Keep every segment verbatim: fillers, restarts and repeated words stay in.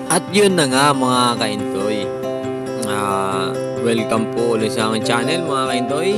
At yun na nga mga kaintoy. Uh, welcome po ulit sa aking channel mga kaintoy.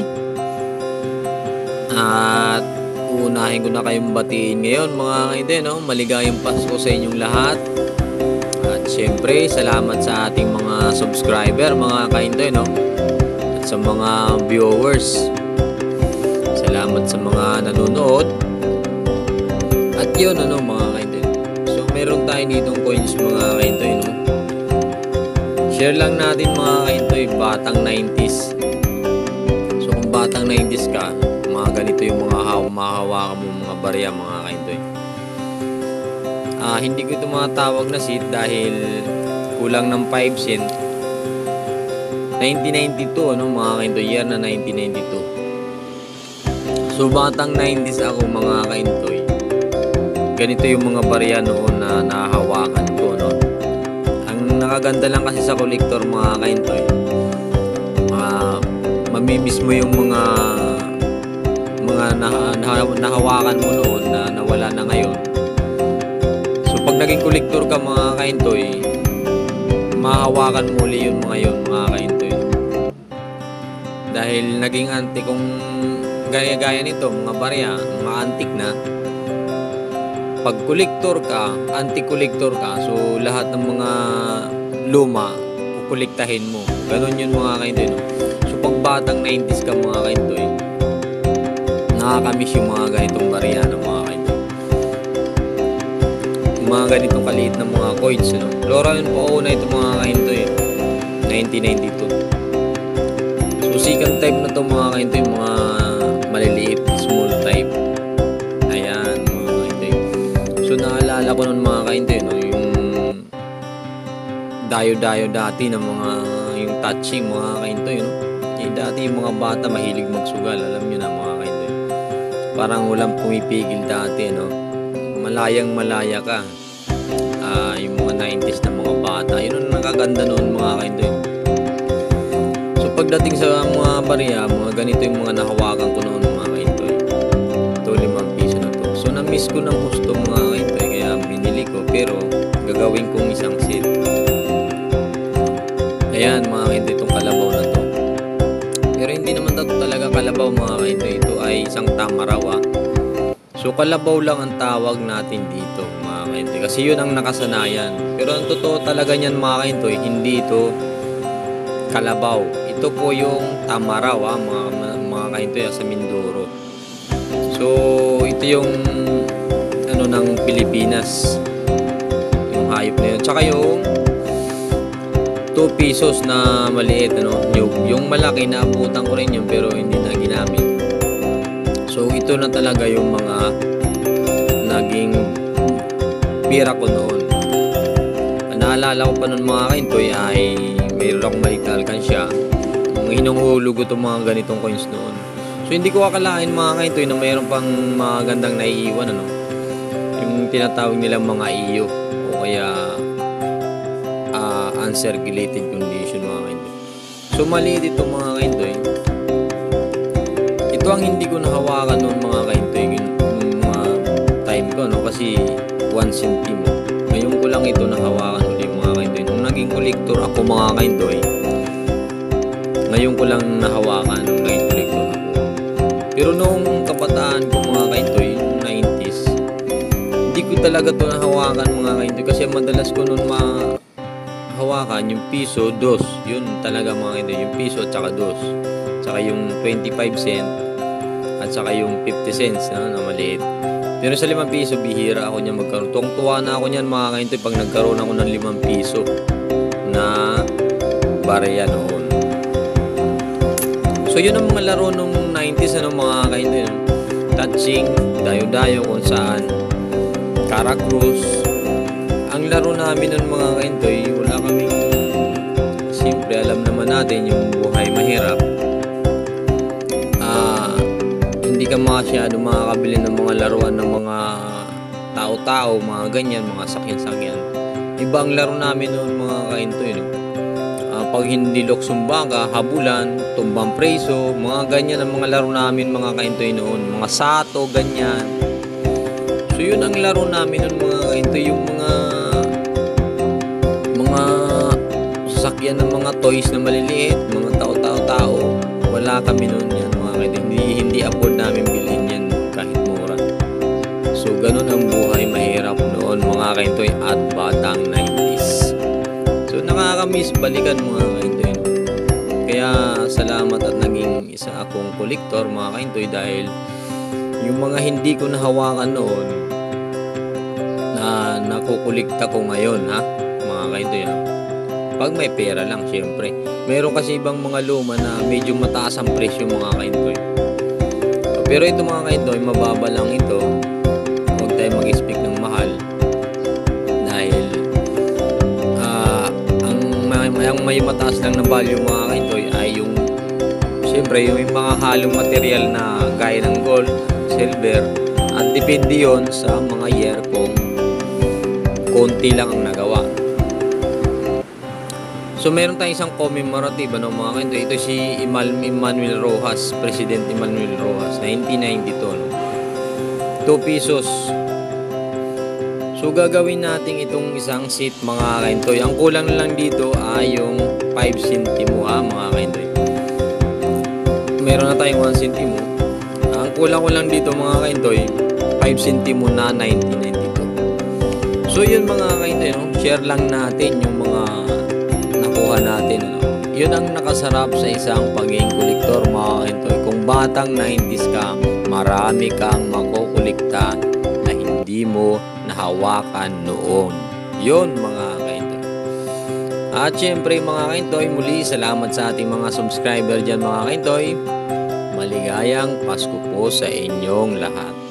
At uunahin ko na kayong batiin ngayon mga kaintoy, no? Maligayang Pasko sa inyong lahat. At syempre salamat sa ating mga subscriber mga kaintoy, no? At sa mga viewers. Salamat sa mga nanonood. At yun ano mga kaintoy. So meron tayo ditong coins mga kaintoy, no? Share lang natin mga kaintoy, batang nineties. So kung batang nineties ka, mga ganito yung mga mahahawakan mo mga barya mga kaintoy. Ah, hindi ko ito matawag na seed dahil kulang ng five cent. nineteen ninety-two ano mga kaintoy, year na nineteen ninety-two. So batang nineties ako mga kaintoy. Ganito yung mga barya noon na nahahawakan ko, no? Ang nakaganda lang kasi sa collector mga kaintoy, uh, mamimiss mo yung mga mga nah nah nahawakan mo noon na nawala na ngayon. So pag naging collector ka mga kaintoy, mahahawakan mo ulit yung mga yun mga kaintoy. Dahil naging antik kung gaya-gaya nito, mga barya, mga antik na. Pag collector ka, anti-collector ka, so lahat ng mga luma, kukuliktahin mo. Ganon yun mga kaintoy, no? So pag batang nineties ka mga kaintoy, nakakamiss yung mga ganitong barya ng mga kaintoy. Yung mga ganitong kaliit na mga coins, no? Flora yun po una ito mga kaintoy, nineteen ninety-two. So second type na to mga kaintoy, mga maliliit, small type. Ayan mga kaintoy. So naalala ko nun mga kaintoy, no, yung dayo-dayo dati ng mga yung touching mga kaintoy, no. Eh, dati yung mga bata mahilig magsugal, alam nyo na mga kaintoy. Parang walang pumipigil dati, no. Malayang malaya ka. Uh, yung mga nineties na mga bata, yun ang nakaganda noon mga kaintoy. So pagdating sa mga barya, mga ganito yung mga nahawakan ko noon mga kaintoy. Ito limang piso na to. So na-miss ko ng gusto mga kaintoy, kaya binili ko, pero gagawin kong isang set. Ayan mga kaintoy, itong kalabaw na to. Pero hindi naman ito talaga kalabaw mga kaintoy, ito ay isang tamarawa. So kalabaw lang ang tawag natin dito mga kaintoy, kasi yun ang nakasanayan. Pero ang totoo talaga niyan mga kaintoy, hindi ito kalabaw. Ito po yung tamarawa mga, mga kaintoy sa Mindoro. So ito yung ano ng Pilipinas, yung hayop na yun. Tsaka yung two pesos na maliit, ano, yung, yung malaki na abutan ko rin yun pero hindi na ginamit. So ito na talaga yung mga naging pira ko noon. Naalala ko pa noon mga kaintoy ay mayroon akong maliit na alkansya. Hinuhulog ko itong mga ganitong coins noon. So hindi ko akalain mga kaintoy na mayroon pang mga gandang naiiwan, ano, yung tinatawag nilang mga iyo o kaya uh, uncirculated condition mga kaintoy. So maliit ito mga kaintoy. Ito ang hindi ko nahawakan noon mga kaintoy yung mga time ko, no, kasi one centimo. Ngayon ko lang ito nahawakan ulit mga kaintoy. Nung naging collector ako mga kaintoy, ngayon ko lang nahawakan nung naging collector ako. Pero noong kabataan ko mga kaintoy, nineties, hindi ko talaga ito nahawakan mga kaintoy, kasi madalas ko noon mahawakan yung piso, dos. Yun talaga mga kaintoy, yung piso at saka dos. Saka yung twenty-five cent at saka yung fifty cents na, na maliit. Pero sa limang piso, bihira ako niyan magkaroon. Tuwang-tuwa na ako niyan mga kaintoy pag nagkaroon ako ng limang piso na barya noon. So yun ang mga laro nung nineties, ano mga kaintoy, no? Touching, dayo-dayo kung saan, Caracruz. Ang laro namin nun mga kaintoy, wala kaming simple, alam naman natin yung buhay mahirap. Ah, hindi ka masyado makakabili ng mga laruan ng mga tao-tao, mga ganyan, mga sakyan-sakyan. Iba ang laro namin noon mga kaintoy, no? Uh, pag hindi luksong baka, habulan, tumbang preso, mga ganyan ang mga laro namin mga kaintoy noon. Mga sato, ganyan. So yun ang laro namin noon mga kaintoy, yung mga yan ng mga toys na maliliit, mga tao-tao-tao. Wala kami noon yan mga kaintoy. Hindi, hindi afford namin bilhin yan kahit mura. So ganun ang buhay, mahirap noon mga kaintoy at batang nineties. So nakakamiss balikan mga kaintoy. Kaya salamat at naging isa akong kolektor mga kaintoy dahil yung mga hindi ko nahawakan noon na nakukulikta ko ngayon ha mga kaintoy ha. Pag may pera lang syempre. Meron kasi ibang mga luma na medyo mataas ang presyo mga kaintoy. Pero ito mga kaintoy, mababa lang ito. Huwag tayo mag-expect ng mahal. Dahil uh, ang, may, ang may mataas lang na value mga kaintoy ay yung syempre yung mga halong material na gaya ng gold, silver, at depende yon sa mga year kung konti lang ang nagawa. So meron tayong isang commemorative ano mga kaintoy. Ito si Emmanuel Rojas, President Emmanuel Rojas, nineteen ninety-two. No? two pesos. So gagawin natin itong isang seat mga kaintoy. Ang kulang lang dito ay yung five centimo ha mga kaintoy. Meron na tayong one centimo. Ang kulang ko lang dito mga kaintoy, five centimo na nineteen ninety-two. So yun mga kaintoy, no? Share lang natin yung mga nakuha natin. Ano? Yun ang nakasarap sa isang pagiging kolektor mga kaintoy. Kung batang nineties ka, marami kang makukulikta na hindi mo nahawakan noon. Yun mga kaintoy. At syempre mga kaintoy, muli salamat sa ating mga subscriber dyan mga kaintoy. Maligayang Pasko po sa inyong lahat.